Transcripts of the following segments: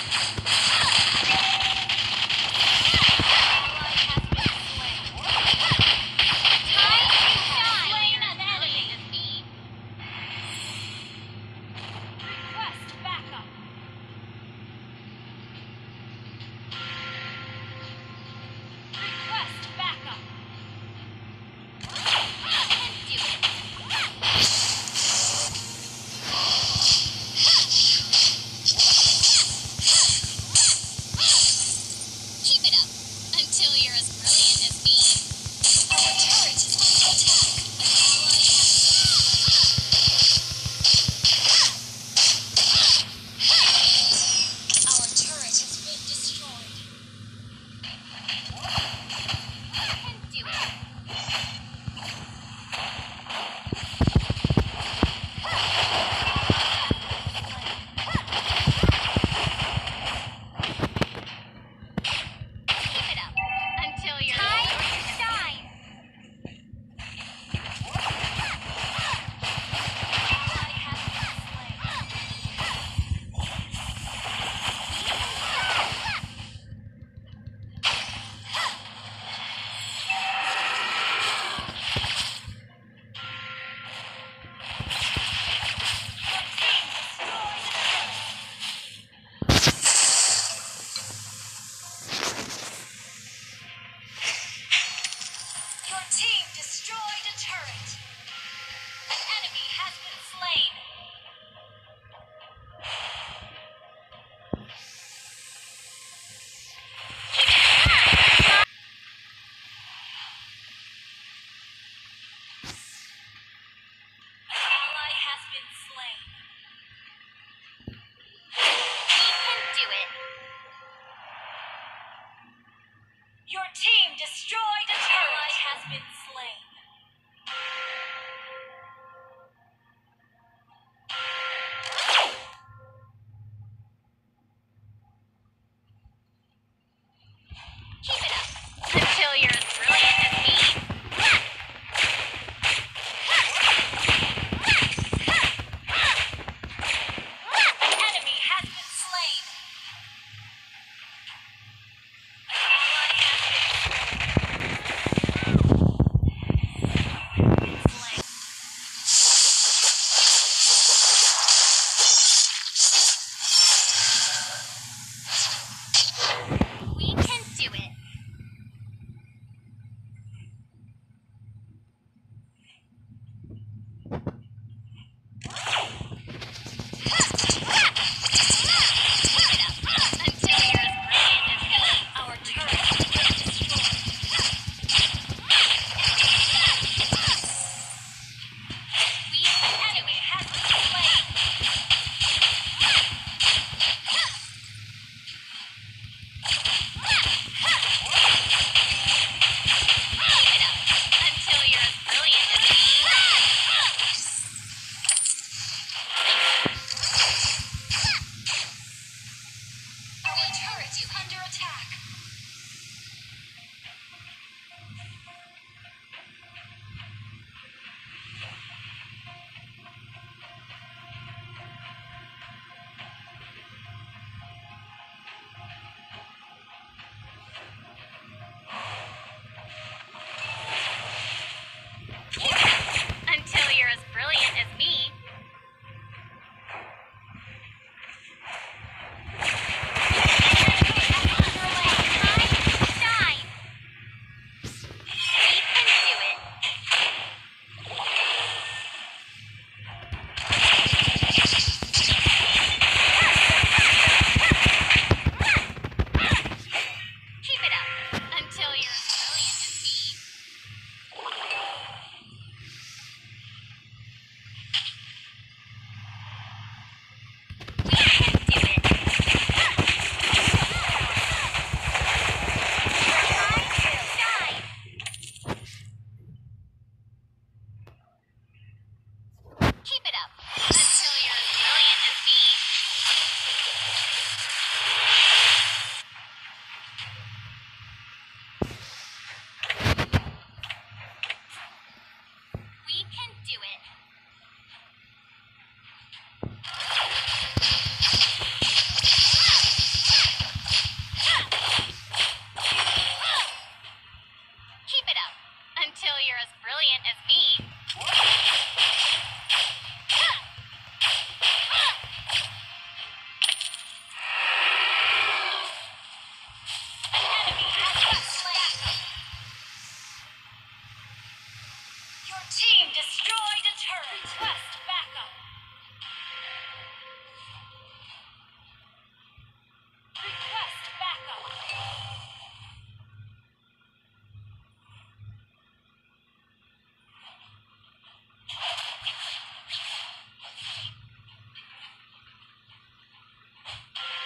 Until you're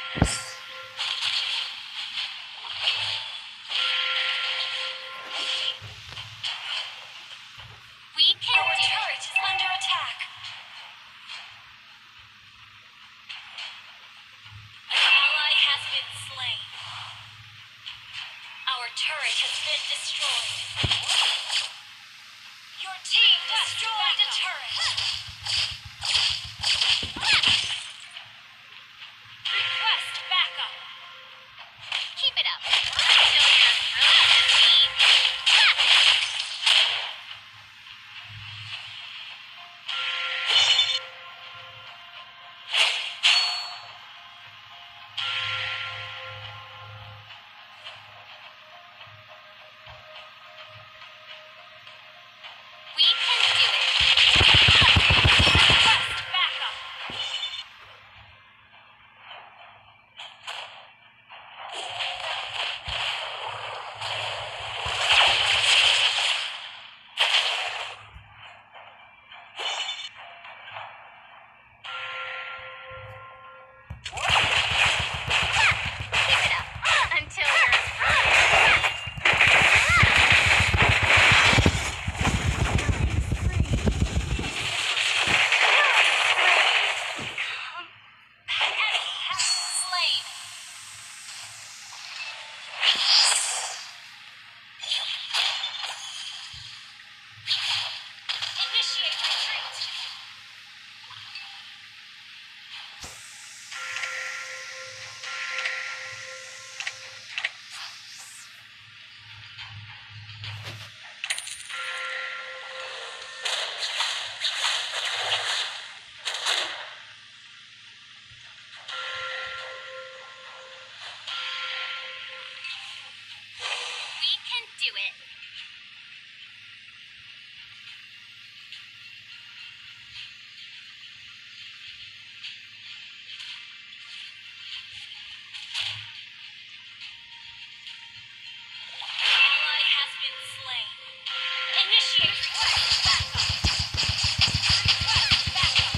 We can Our turret is under attack. An ally has been slain. Our turret has been destroyed. Your team destroyed a turret. Request backup. Keep it up. Until you're as brilliant as me. We can do it. Request backup. Keep it up. Until you're as brilliant as me. Initiate retreat. We can do it. Ally has been slain. Initiate request backup. Request backup.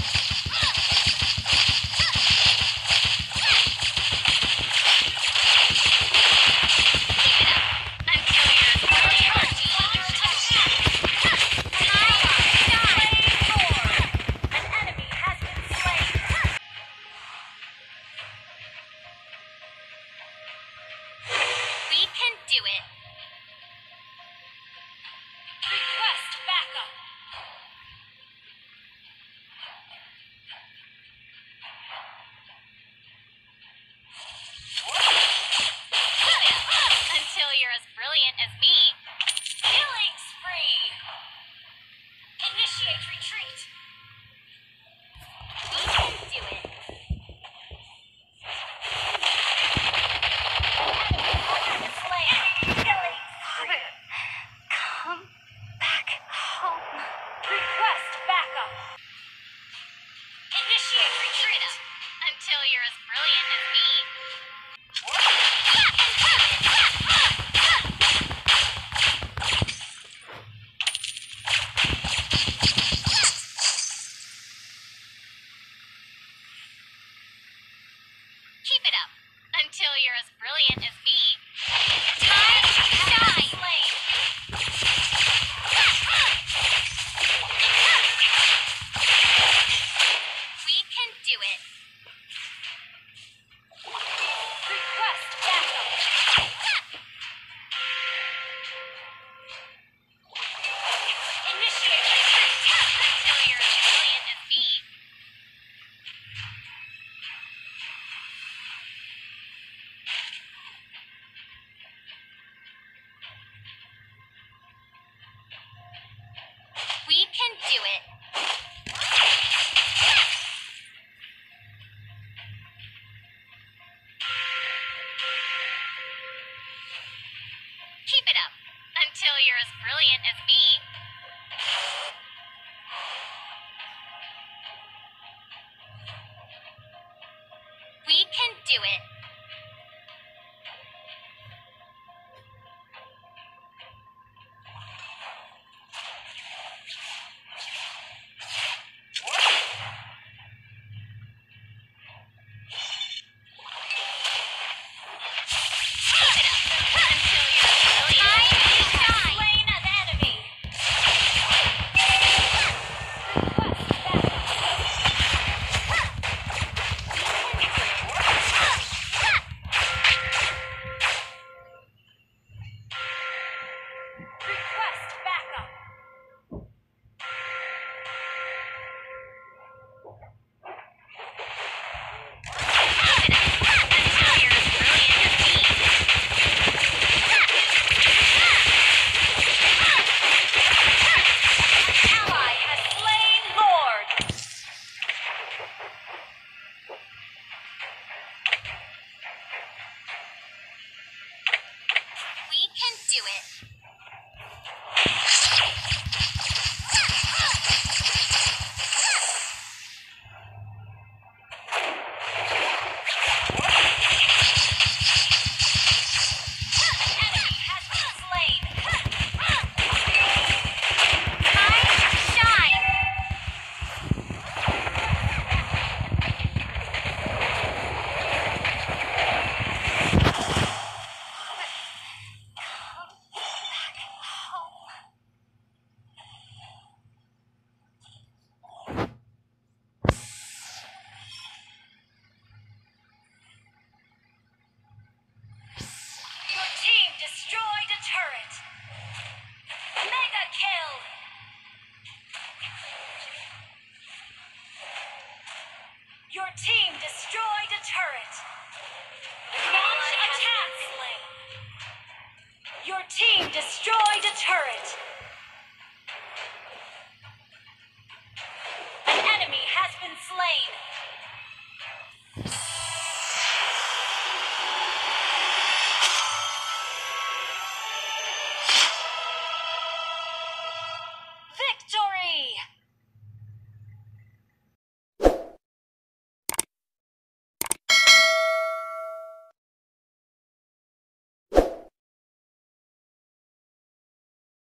Keep it up until you're as brilliant as me. Under attack. An ally died. An enemy has been slain. We can do it. Request backup. Until you're as brilliant as me. Killing spree. Initiate retreat. We can do it. Enemy has been slain. Killing spree. Come back home. Request backup. Initiate retreat. Until you're as brilliant as me. Keep it up until you're as brilliant as me. Time to shine. We can do it. Request backup. Initiate retreat until you're as brilliant as me. We can do it. Keep it up until you're as brilliant as me. We can do it. do it. Destroyed a turret. Mega kill. Your team destroyed a turret. Launch attack. Your team destroyed a turret. An enemy has been slain.